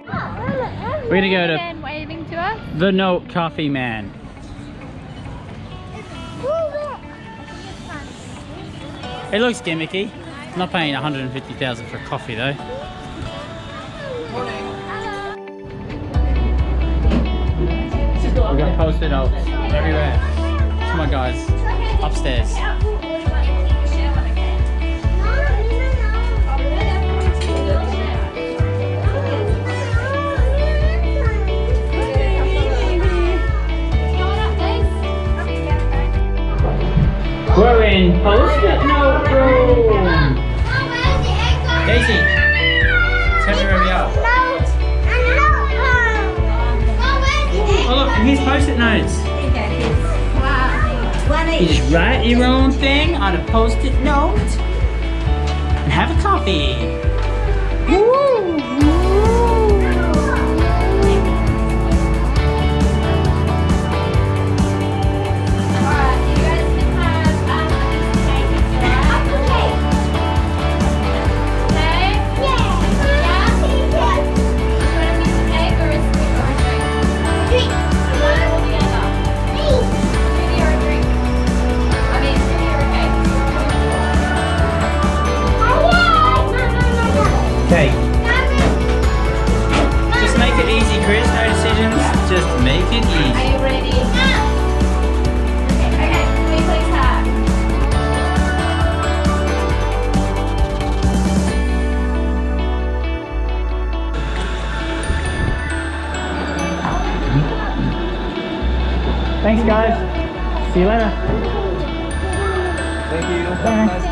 We're gonna go to Man waving to us. the Note Coffee Man. It looks gimmicky. I'm not paying 150,000 for a coffee though. We've got post-it notes everywhere. Come on guys, upstairs. We're in post-it note room. Daisy, tell me where we are. Oh look, and here's post-it notes. You just write your own thing on a post-it note and have a coffee. Woo! Okay. Just make it easy, Chris. No decisions. Just make it easy. Are you ready? Okay, please start. Thanks, guys. See you later. Thank you. Bye.